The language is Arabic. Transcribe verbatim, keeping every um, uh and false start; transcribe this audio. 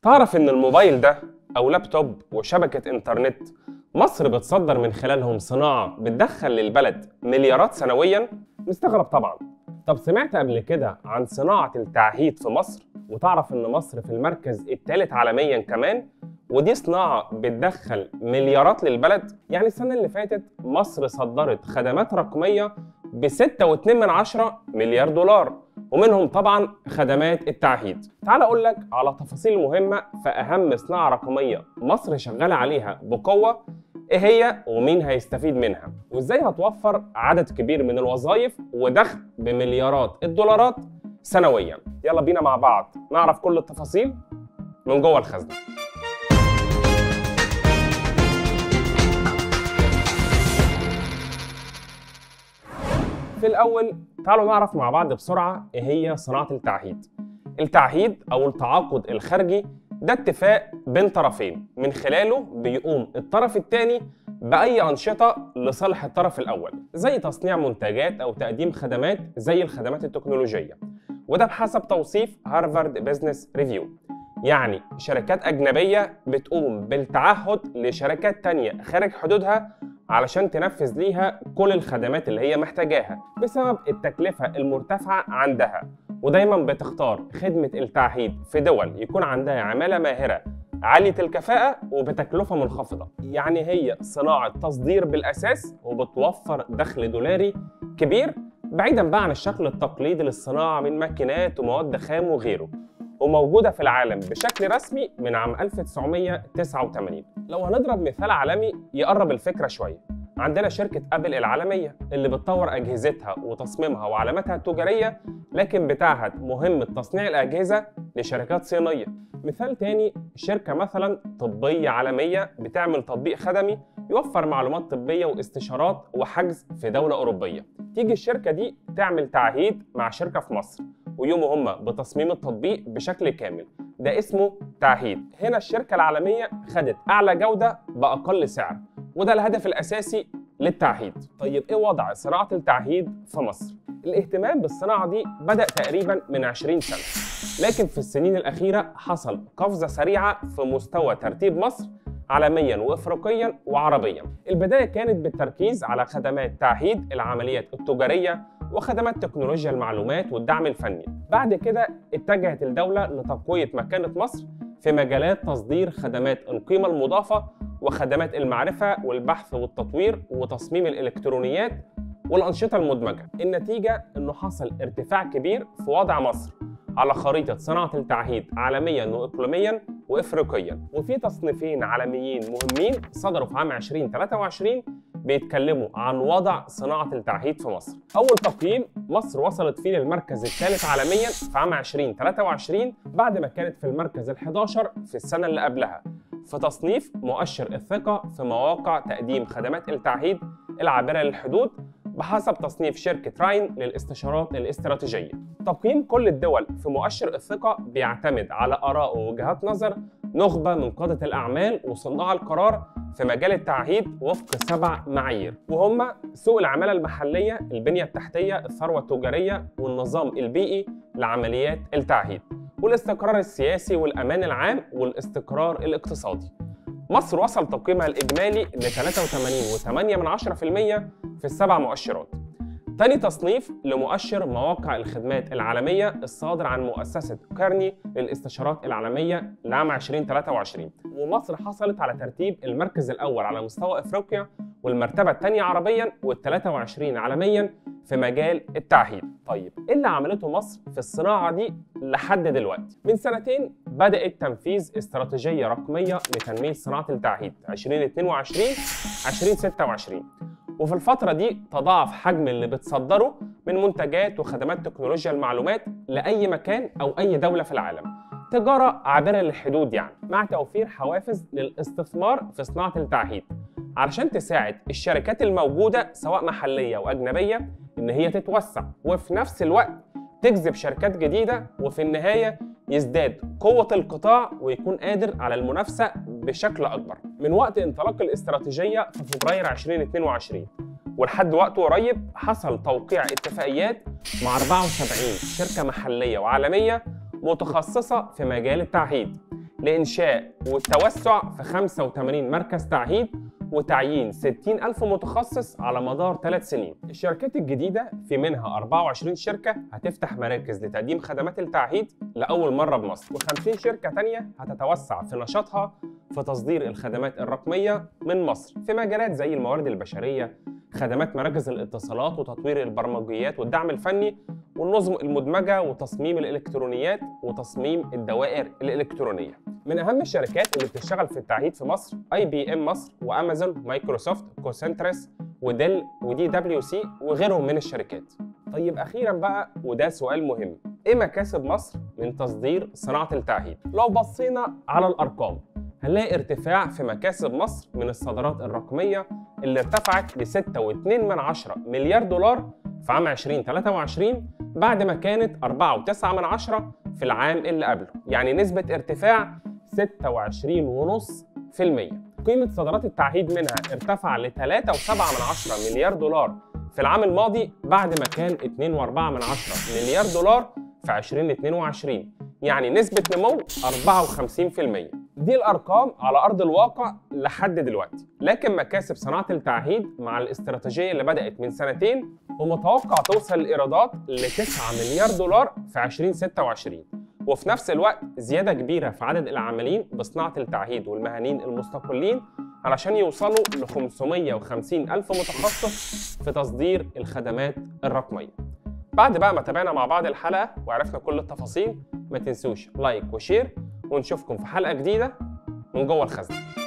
تعرف إن الموبايل ده أو لابتوب وشبكة إنترنت مصر بتصدر من خلالهم صناعة بتدخل للبلد مليارات سنوياً؟ مستغرب طبعاً. طب سمعت قبل كده عن صناعة التعهيد في مصر؟ وتعرف إن مصر في المركز الثالث عالمياً كمان؟ ودي صناعة بتدخل مليارات للبلد؟ يعني السنة اللي فاتت مصر صدرت خدمات رقمية ب ستة فاصلة اثنين من عشرة مليار دولار، ومنهم طبعا خدمات التعهيد. تعال اقول لك على تفاصيل مهمه في اهم صناعه رقميه مصر شغاله عليها بقوه، ايه هي ومين هيستفيد منها، وازاي هتوفر عدد كبير من الوظائف ودخل بمليارات الدولارات سنويا. يلا بينا مع بعض نعرف كل التفاصيل من جوه الخزنه. في الأول تعالوا نعرف مع بعض بسرعة إيه هي صناعة التعهيد. التعهيد أو التعاقد الخارجي ده اتفاق بين طرفين من خلاله بيقوم الطرف الثاني بأي أنشطة لصالح الطرف الأول، زي تصنيع منتجات أو تقديم خدمات زي الخدمات التكنولوجية، وده بحسب توصيف هارفارد بيزنس ريفيو. يعني شركات أجنبية بتقوم بالتعهد لشركات تانية خارج حدودها علشان تنفذ ليها كل الخدمات اللي هي محتاجاها بسبب التكلفة المرتفعة عندها، ودايما بتختار خدمة التعهيد في دول يكون عندها عمالة ماهرة عالية الكفاءة وبتكلفة منخفضة. يعني هي صناعة تصدير بالأساس وبتوفر دخل دولاري كبير، بعيدا بقى عن الشكل التقليدي للصناعة من ماكينات ومواد خام وغيره، وموجودة في العالم بشكل رسمي من عام ألف وتسعمية وتسعة وثمانين. لو هنضرب مثال عالمي يقرب الفكرة شوية، عندنا شركة أبل العالمية اللي بتطور أجهزتها وتصميمها وعلاماتها التجارية، لكن بتعهد مهمة تصنيع الأجهزة لشركات صينية. مثال تاني شركة مثلا طبية عالمية بتعمل تطبيق خدمي يوفر معلومات طبية واستشارات وحجز في دولة أوروبية. تيجي الشركة دي تعمل تعهيد مع شركة في مصر ويقوموا هم بتصميم التطبيق بشكل كامل، ده اسمه تعهيد. هنا الشركة العالمية خدت أعلى جودة بأقل سعر، وده الهدف الأساسي للتعهيد. طيب إيه وضع صناعة التعهيد في مصر؟ الاهتمام بالصناعة دي بدأ تقريباً من عشرين سنة، لكن في السنين الأخيرة حصل قفزة سريعة في مستوى ترتيب مصر عالمياً وإفريقياً وعربياً. البداية كانت بالتركيز على خدمات تعهيد العمليات التجارية وخدمات تكنولوجيا المعلومات والدعم الفني. بعد كده اتجهت الدولة لتقوية مكانة مصر في مجالات تصدير خدمات القيمة المضافة وخدمات المعرفة والبحث والتطوير وتصميم الإلكترونيات والأنشطة المدمجة. النتيجة إنه حصل ارتفاع كبير في وضع مصر على خريطة صناعة التعهيد عالمياً وإقليمياً وإفريقياً. وفي تصنيفين عالميين مهمين صدروا في عام ألفين وثلاثة وعشرين بيتكلموا عن وضع صناعة التعهيد في مصر. أول تقييم مصر وصلت فيه للمركز الثالث عالمياً في عام ألفين وثلاثة وعشرين بعد ما كانت في المركز الحادي عشر في السنة اللي قبلها في تصنيف مؤشر الثقة في مواقع تقديم خدمات التعهيد العابرة للحدود بحسب تصنيف شركة راين للاستشارات الاستراتيجية. تقييم كل الدول في مؤشر الثقة بيعتمد على آراء ووجهات نظر نخبة من قادة الأعمال وصناع القرار في مجال التعهيد وفق سبع معايير، وهم سوق العمالة المحلية، البنية التحتية، الثروة التجارية، والنظام البيئي لعمليات التعهيد، والاستقرار السياسي والأمان العام والاستقرار الاقتصادي. مصر وصل تقييمها الإجمالي ل ثلاثة وثمانين فاصلة ثمانية من عشرة بالمية في السبع مؤشرات. تاني تصنيف لمؤشر مواقع الخدمات العالمية الصادر عن مؤسسة كارني للاستشارات العالمية لعام ألفين وثلاثة وعشرين، ومصر حصلت على ترتيب المركز الأول على مستوى إفريقيا والمرتبة الثانية عربيا والثلاثة وعشرين عالميا في مجال التعهيد. طيب إيه اللي عملته مصر في الصناعة دي لحد دلوقتي؟ من سنتين بدأت تنفيذ استراتيجية رقمية لتنمية صناعة التعهيد ألفين واثنين وعشرين ألفين وستة وعشرين، وفي الفترة دي تضاعف حجم اللي بتصدره من منتجات وخدمات تكنولوجيا المعلومات لأي مكان أو أي دولة في العالم، تجارة عابرة للحدود يعني، مع توفير حوافز للاستثمار في صناعة التعهيد علشان تساعد الشركات الموجودة سواء محلية وأجنبية إن هي تتوسع، وفي نفس الوقت تجذب شركات جديدة، وفي النهاية يزداد قوة القطاع ويكون قادر على المنافسة بشكل أكبر. من وقت انطلاق الاستراتيجية في فبراير ألفين واثنين وعشرين ولحد وقت قريب حصل توقيع اتفاقيات مع أربعة وسبعين شركة محلية وعالمية متخصصة في مجال التعهيد لإنشاء والتوسع في خمسة وثمانين مركز تعهيد وتعيين ستين ألف متخصص على مدار ثلاث سنين. الشركات الجديدة في منها أربعة وعشرين شركة هتفتح مراكز لتقديم خدمات التعهيد لأول مرة بمصر، وخمسين شركة تانية هتتوسع في نشاطها في تصدير الخدمات الرقمية من مصر في مجالات زي الموارد البشرية، خدمات مراكز الاتصالات وتطوير البرمجيات والدعم الفني والنظم المدمجة وتصميم الإلكترونيات وتصميم الدوائر الإلكترونية. من أهم الشركات اللي بتشتغل في التعهيد في مصر اي بي ام مصر وامازون ومايكروسوفت وكونسنتريس وديل ودي دبليو سي وغيرهم من الشركات. طيب أخيرا بقى وده سؤال مهم، إيه مكاسب مصر من تصدير صناعة التعهيد؟ لو بصينا على الأرقام هنلاقي ارتفاع في مكاسب مصر من الصادرات الرقمية اللي ارتفعت ل ستة فاصلة اثنين مليار دولار في عام ألفين وثلاثة وعشرين بعد ما كانت أربعة فاصلة تسعة في العام اللي قبله، يعني نسبة ارتفاع ستة وعشرين فاصلة خمسة بالمية. قيمة صادرات التعهيد منها ارتفع ل ثلاثة فاصلة سبعة مليار دولار في العام الماضي بعد ما كان اثنين فاصلة أربعة مليار دولار في ألفين واثنين وعشرين، يعني نسبة نمو أربعة وخمسين بالمية. دي الأرقام على أرض الواقع لحد دلوقتي، لكن مكاسب صناعة التعهيد مع الاستراتيجية اللي بدأت من سنتين ومتوقع توصل الإيرادات ل تسعة مليار دولار في ألفين وستة وعشرين، وفي نفس الوقت زيادة كبيرة في عدد العاملين بصناعة التعهيد والمهنيين المستقلين علشان يوصلوا ل خمسمائة وخمسين ألف متخصص في تصدير الخدمات الرقمية. بعد بقى ما تابعنا مع بعض الحلقة وعرفنا كل التفاصيل، ما تنسوش لايك وشير، ونشوفكم في حلقة جديدة من جوه الخزنة.